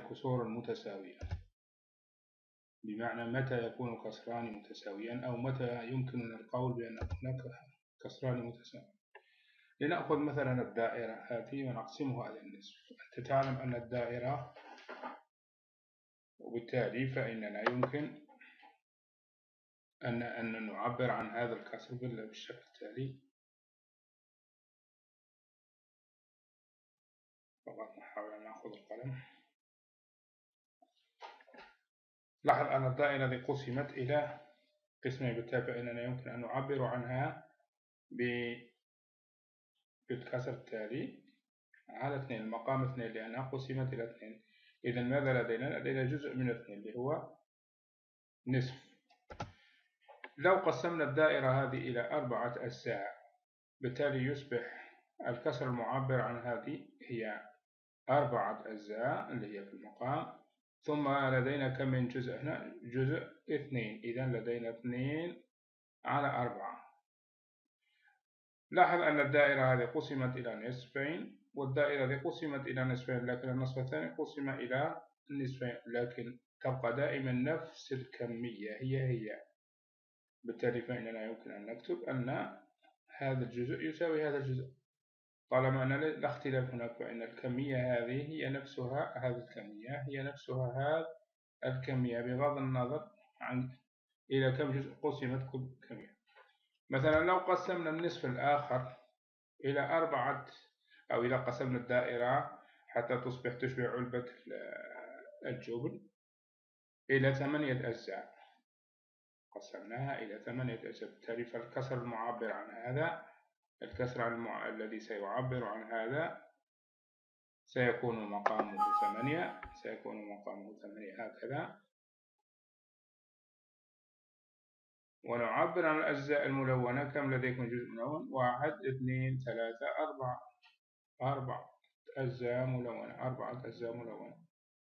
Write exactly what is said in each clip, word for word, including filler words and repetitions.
الكسور المتساوية، بمعنى متى يكون الكسران متساويا أو متى يمكننا القول بأن هناك كسران متساويين. لنأخذ مثلا الدائرة هذه ونقسمها على النصف. أنت تعلم أن الدائرة، وبالتالي فإننا يمكن أن أن نعبر عن هذا الكسر بالشكل التالي. فقط نحاول أن نأخذ القلم. لاحظ أن الدائرة التي قسمت إلى قسمين، بالتالي فإننا يمكن أن نعبر عنها بالكسر التالي على اثنين، المقام اثنين، لأنها قسمت إلى اثنين. إذا ماذا لدينا؟ لدينا جزء من اثنين اللي هو نصف. لو قسمنا الدائرة هذه إلى أربعة أجزاء، بالتالي يصبح الكسر المعبر عن هذه هي أربعة أجزاء اللي هي في المقام، ثم لدينا كم من جزء هنا؟ جزء اثنين. إذا لدينا اثنين على أربعة. لاحظ أن الدائرة هذه قسمت إلى نصفين، والدائرة هذه قسمت إلى نصفين، لكن النصف الثاني قسم إلى نصفين، لكن تبقى دائما نفس الكمية هي هي. بالتالي فإننا يمكن أن نكتب أن هذا الجزء يساوي هذا الجزء، طالما أن لا اختلاف هناك، فإن الكمية هذه هي نفسها هذه الكمية هي نفسها هذه الكمية، بغض النظر عن إلى كم جزء قسمت كل كمية. مثلا لو قسمنا النصف الآخر إلى أربعة، أو إذا قسمنا الدائرة حتى تصبح تشبه علبة الجبن إلى ثمانية أجزاء، قسمناها إلى ثمانية أجزاء، بالتالي فالكسر المعبر عن هذا، الكسر المع... الذي سيعبر عن هذا سيكون مقامه ثمانية، سيكون مقامه ثمانية هكذا. ونعبر عن الأجزاء الملونة. كم لديكم جزء ملون؟ واحد، اثنين، ثلاثة، أربعة. أربعة أجزاء ملونة، أربعة أجزاء ملونة،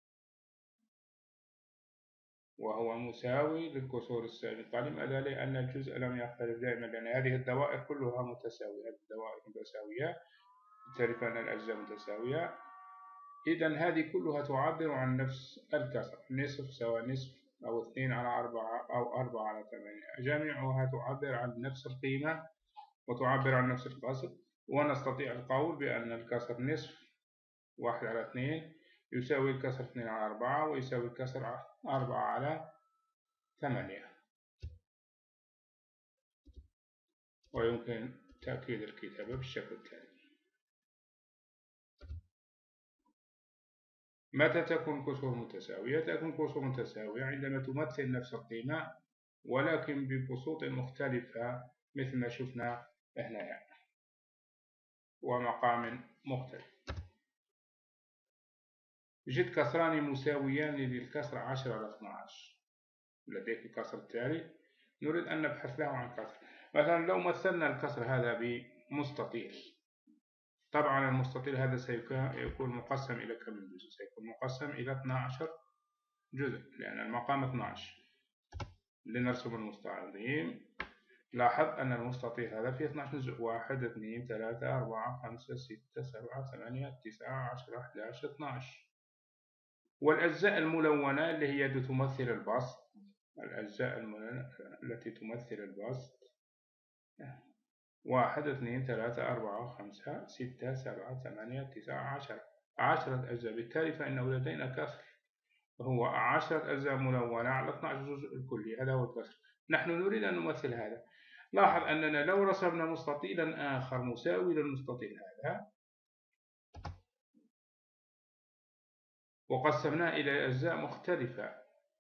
وهو مساوي للكسور السابقة. لماذا؟ لأن الجزء لم يختلف دائما، لأن هذه الدوائر كلها متساوية، هذه الدوائر متساوية، بالتالي فإن الأجزاء متساوية. إذا هذه كلها تعبر عن نفس الكسر، نصف سوى نصف، أو اثنين على أربعة، أو أربعة على ثمانية، جميعها تعبر عن نفس القيمة وتعبر عن نفس الكسر. ونستطيع القول بأن الكسر نصف واحد على اثنين يساوي الكسر اثنين على أربعة، ويساوي الكسر أربعة على ثمانية. ويمكن تأكيد الكتابة بالشكل التالي. متى تكون كسور متساوية؟ تكون كسور متساوية عندما تمثل نفس القيمة ولكن ببسوط مختلفة، مثل ما شفنا هنا يعني، ومقام مختلف. يوجد كسران مساويان للكسر عشرة على اثني عشر. لديك الكسر التالي نريد أن نبحث له عن كسر. مثلا لو مثلنا الكسر هذا بمستطيل، طبعا المستطيل هذا سيكون مقسم إلى كم جزء؟ سيكون مقسم إلى اثني عشر جزء، لأن المقام اثني عشر. لنرسم المستطيل. لاحظ أن المستطيل هذا فيه اثني عشر جزء، واحد، اثنين، ثلاثة، أربعة، خمسة، ستة، سبعة، ثمانية، تسعة، عشرة، أحد عشر، اثني عشر. والأجزاء الملونة اللي هي تمثل البسط، الأجزاء الملونة التي تمثل البسط واحد، اثنين، ثلاثة، أربعة، خمسة، ستة، سبعة، ثمانية، تسعة، عشرة، عشرة أجزاء. بالتالي فإنه لدينا كسر هو عشرة أجزاء ملونة على اثني عشر جزء الكلي، هذا هو الكسر. نحن نريد أن نمثل هذا. لاحظ أننا لو رسمنا مستطيلا آخر مساوي للمستطيل هذا وقسمناه إلى أجزاء مختلفة،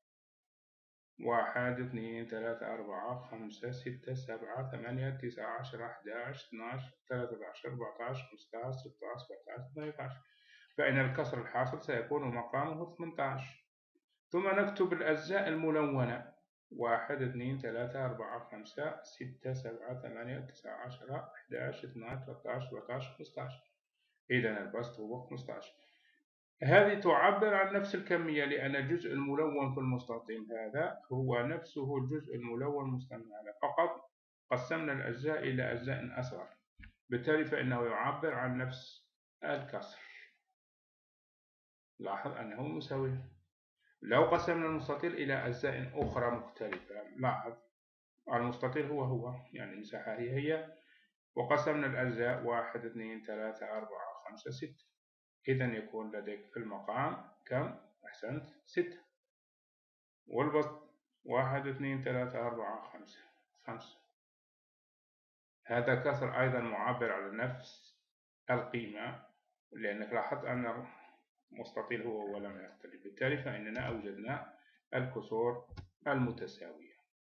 واحد، اثنين، ثلاثة، أربعة، خمسة، ستة، سبعة، ثمانية، تسعة، عشرة، أحد عشر، اثني عشر، ثلاثة عشر، أربعة عشر، خمسة عشر، ستة عشر، سبعة عشر، ثمانية عشر، فإن الكسر الحاصل سيكون مقامه ثمانية عشر. ثم نكتب الأجزاء الملونة واحد، اثنين، ثلاثة، أربعة، خمسة، ستة، سبعة، ثمانية، تسعة، عشرة، أحد عشر، اثني عشر، ثلاثة عشر، أربعة عشر، خمسة عشر. إذا البسط هو خمسة عشر. هذه تعبر عن نفس الكمية، لأن الجزء الملون في المستطيل هذا هو نفسه الجزء الملون المستطيل هذا، فقط قسمنا الأجزاء إلى أجزاء أصغر، بالتالي فإنه يعبر عن نفس الكسر. لاحظ أنه مساوي. لو قسمنا المستطيل إلى أجزاء أخرى مختلفة، لاحظ المستطيل هو هو، يعني المساحة هي هي، وقسمنا الأجزاء واحد اثنين ثلاثة أربعة خمسة ستة، إذا يكون لديك في المقام كم؟ أحسنت، ستة. والبسط واحد اثنين ثلاثة أربعة خمسة خمسة. هذا كسر أيضا معبر على نفس القيمة، لأنك لاحظت أن المستطيل هو ولم يختلف، بالتالي فإننا أوجدنا الكسور المتساوية.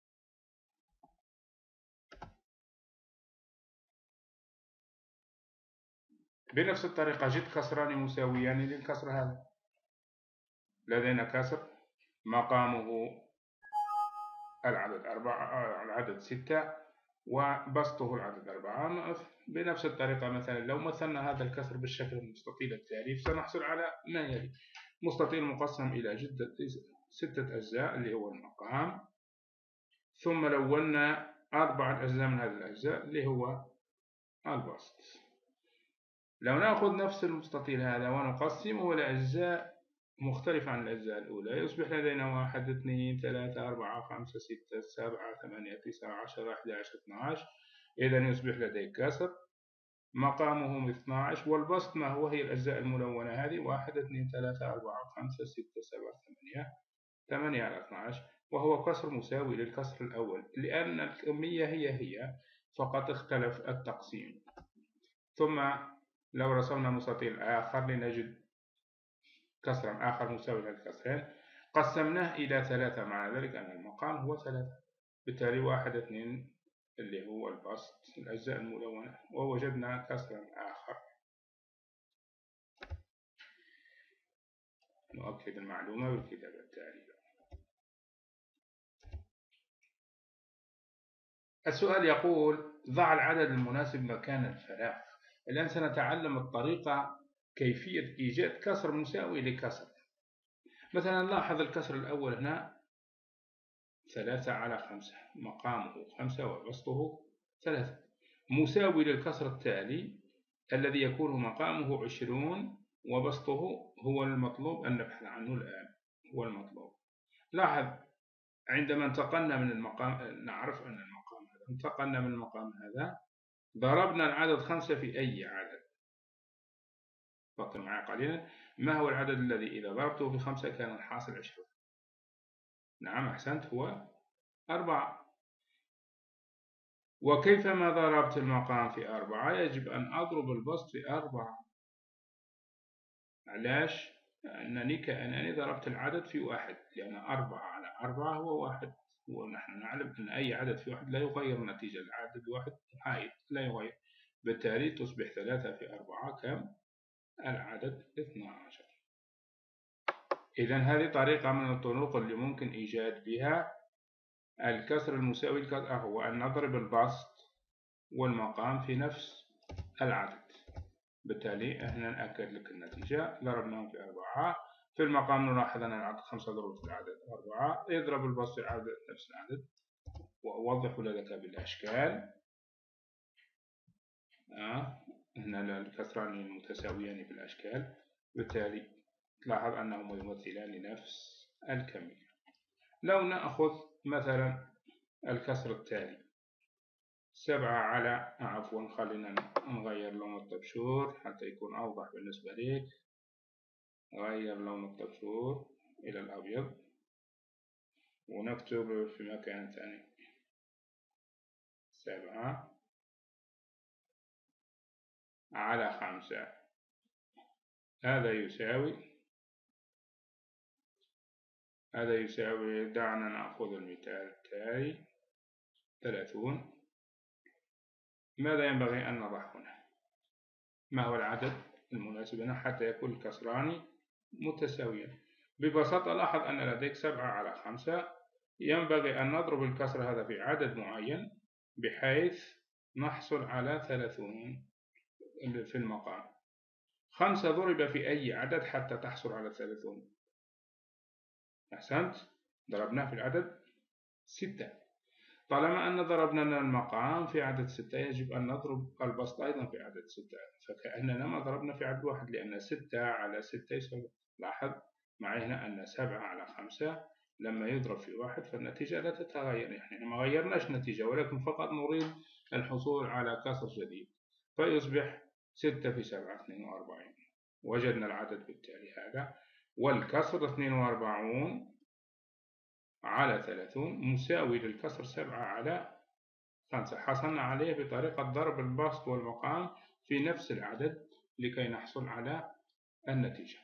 بنفس الطريقة جد كسران مساويان للكسر هذا. لدينا كسر مقامه العدد أربعة، العدد ستة، وبسطه العدد أربعة. بنفس الطريقة مثلا لو مثلنا هذا الكسر بالشكل المستطيل التالي، سنحصل على ما يلي: مستطيل مقسم إلى جدة ستة أجزاء اللي هو المقام، ثم لونا أربعة أجزاء من هذه الأجزاء اللي هو البسط. لو نأخذ نفس المستطيل هذا ونقسمه إلى أجزاء مختلفة عن الأجزاء الأولى، يصبح لدينا واحد اثنين ثلاثة أربعة خمسة ستة سبعة ثمانية تسعة عشرة أحد عشر اثنا عشر. إذا يصبح لديك كسر مقامه اثنا عشر، والبسط ما هو؟ هي الأجزاء الملونة هذه واحد اثنين ثلاثة أربعة خمسة ستة سبعة ثمانية ثمانية على اثنا عشر، وهو كسر مساوي للكسر الأول، لأن الكمية هي هي فقط اختلف التقسيم. ثم لو رسمنا مستطيل آخر لنجد كسرا آخر مساوي للكسرين، قسمناه إلى ثلاثة، معنى ذلك أن المقام هو ثلاثة، بالتالي واحد اثنين اللي هو البسط الأجزاء الملونة، ووجدنا كسرا آخر. نؤكد المعلومة بالكتابة التالية. السؤال يقول: ضع العدد المناسب مكان الفراغ. الآن سنتعلم الطريقة كيفية إيجاد كسر مساوي لكسر. مثلا لاحظ الكسر الأول هنا ثلاثة على خمسة، مقامه خمسة وبسطه ثلاثة، مساوي للكسر التالي الذي يكون مقامه عشرون وبسطه هو المطلوب أن نبحث عنه الآن، هو المطلوب. لاحظ عندما انتقلنا من المقام، نعرف أن المقام هذا، انتقلنا من المقام هذا، ضربنا العدد خمسة في أي عدد. فكر معي قليلا، ما هو العدد الذي إذا ضربته في خمسة كان الحاصل عشرون؟ نعم أحسنت، هو أربعة. وكيفما ضربت المقام في أربعة يجب أن أضرب البسط في أربعة. علاش؟ لأنني كأنني ضربت العدد في واحد، لأن أربعة على أربعة هو واحد، ونحن نعلم أن أي عدد في واحد لا يغير النتيجة، العدد واحد حائد لا يغير، بالتالي تصبح ثلاثة في أربعة كم؟ العدد اثنا عشر. إذن هذه طريقة من الطرق اللي ممكن إيجاد بها الكسر المساوي للكسر، هو أن نضرب البسط والمقام في نفس العدد. بالتالي احنا نأكد لك النتيجة، ضربناهم في أربعة، في المقام نلاحظ أن العدد خمسة ضرب في العدد أربعة، اضرب البسط في العدد نفس العدد، وأوضح لك بالأشكال. آه. هنا الكسران المتساويان في الأشكال، بالتالي تلاحظ أنهما يمثلان لنفس الكمية. لو نأخذ مثلا الكسر التالي سبعة على، عفوا خلينا نغير لون الطبشور حتى يكون أوضح بالنسبة لك. غير لون الطبشور إلى الأبيض ونكتب في مكان ثاني سبعة على خمسة. هذا يساوي هذا يساوي دعنا نأخذ المثال التالي ثلاثون. ماذا ينبغي أن نضع هنا؟ ما هو العدد المناسب هنا حتى يكون الكسران متساويا؟ ببساطة لاحظ أن لديك سبعة على خمسة، ينبغي أن نضرب الكسر هذا في عدد معين بحيث نحصل على ثلاثون في المقام. خمسة ضرب في أي عدد حتى تحصل على ثلاثون؟ أحسنت، ضربناه في العدد ستة. طالما أن ضربنا المقام في عدد ستة يجب أن نضرب البسط أيضا في عدد ستة، فكأننا ما ضربنا في عدد واحد، لأن ستة على ستة يساوي لاحظ معي هنا أن سبعة على خمسة لما يضرب في واحد فالنتيجة لا تتغير، يعني ما غيرناش نتيجة ولكن فقط نريد الحصول على كسر جديد، فيصبح ستة في سبعة اثنين وأربعين. وجدنا العدد بالتالي هذا، والكسر اثنين وأربعون على ثلاثون مساوي للكسر سبعة على خمسة. حصلنا عليه بطريقة ضرب البسط والمقام في نفس العدد لكي نحصل على النتيجة.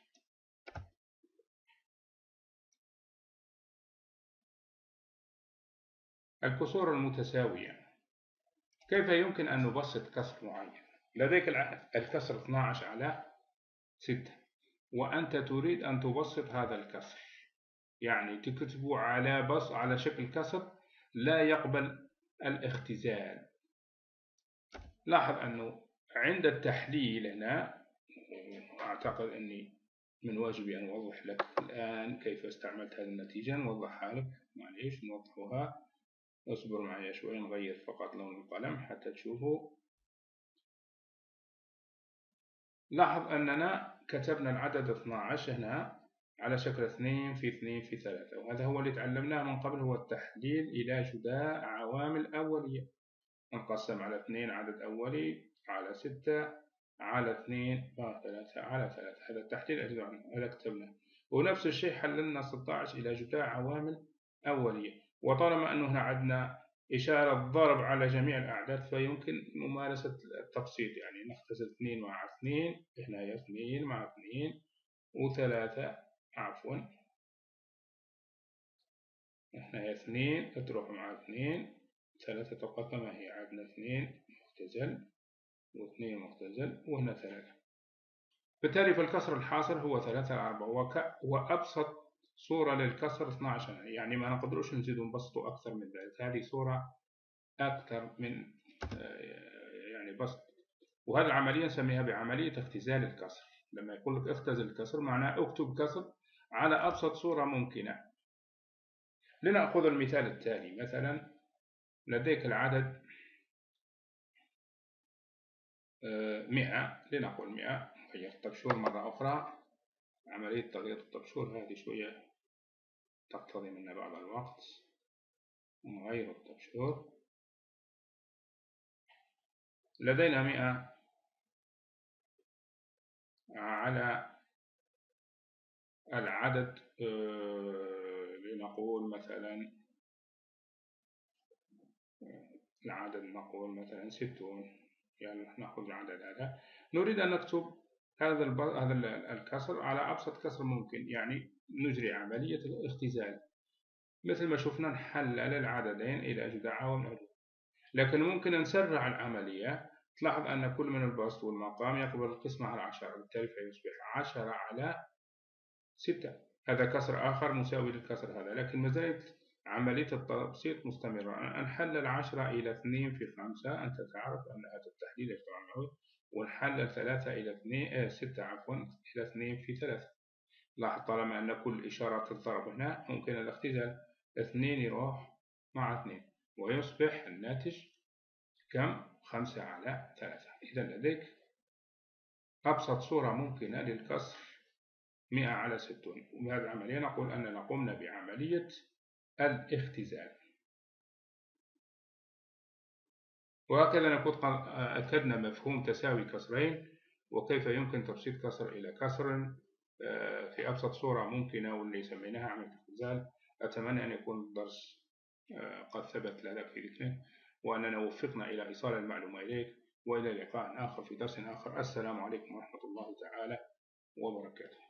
الكسور المتساوية، كيف يمكن أن نبسط كسر معين؟ لديك الكسر اثني عشر على ستة وأنت تريد أن تبسط هذا الكسر، يعني تكتبه على بس على شكل كسر لا يقبل الاختزال. لاحظ أنه عند التحليل هنا، أعتقد أني من واجبي أن أوضح لك الآن كيف استعملت هذه النتيجة. نوضحها لك، معليش نوضحها، اصبر معي شوي، نغير فقط لون القلم حتى تشوفوا. لاحظ أننا كتبنا العدد اثني عشر هنا على شكل اثنين في اثنين في ثلاثة، وهذا هو اللي تعلمناه من قبل، هو التحليل إلى جداء عوامل أولية. نقسم على اثنين عدد أولي، على ستة، على اثنين ثلاثة، على ثلاثة. هذا التحليل هذا كتبناه. ونفس الشيء حللنا ستة عشر إلى جداء عوامل أولية. وطالما أنه هنا عندنا إشارة ضرب على جميع الأعداد فيمكن ممارسة التبسيط، يعني نختزل اثنين مع اثنين، هنا اثنين مع اثنين، وثلاثة عفوا هنا اثنين تروح مع اثنين، ثلاثة تبقى كما هي، عندنا اثنين مختزل واثنين مختزل وهنا ثلاثة. بالتالي فالكسر الحاصل هو ثلاثة على أربعة، وأبسط صورة للكسر اثني عشر، يعني ما نقدروش نزيد ونبسطه أكثر من ذلك. هذه صورة أكثر من يعني بسط، وهذه العملية نسميها بعملية اختزال الكسر. لما يقول لك اختزل الكسر معناه اكتب كسر على أبسط صورة ممكنة. لنأخذ المثال التالي. مثلا لديك العدد مئة، لنقول مئة، نغير الطبشور مرة أخرى. عملية تغيير الطبشور هذه شوية تقتضي منا بعض الوقت، نغير الطبشور. لدينا مئة على العدد لنقول مثلا العدد نقول مثلا ستون، يعني نأخذ العدد هذا، نريد أن نكتب هذا هذا الكسر على أبسط كسر ممكن، يعني نجري عملية الاختزال مثل ما شفنا، نحلل العددين إلى جداء عوامل. لكن ممكن نسرع العملية. تلاحظ أن كل من البسط والمقام يقبل القسمة على عشرة، بالتالي فيصبح عشرة على ستة. هذا كسر آخر مساوي للكسر هذا، لكن ما زالت عملية التبسيط مستمرة. نحلل عشرة إلى اثنين في خمسة، أنت تعرف أن هذا التحليل يجتمع معه، ونحلل ثلاثة إلى اثنين آه ستة عفوا إلى اثنين في ثلاثة. لاحظ طالما أن كل إشارات الضرب هنا ممكن الاختزال، اثنين يروح مع اثنين ويصبح الناتج كم؟ خمسة على ثلاثة. إذا لديك أبسط صورة ممكنة للكسر مئة على ستون، وبهذه العملية نقول أننا قمنا بعملية الاختزال. وهكذا نكون أكدنا مفهوم تساوي كسرين، وكيف يمكن تبسيط كسر إلى كسر في أبسط صورة ممكنة، واللي سميناها عملية الاختزال. أتمنى أن يكون الدرس قد ثبت لك في ذهنك، وأننا وفقنا إلى إيصال المعلومة إليك. وإلى لقاء آخر في درس آخر. السلام عليكم ورحمة الله تعالى وبركاته.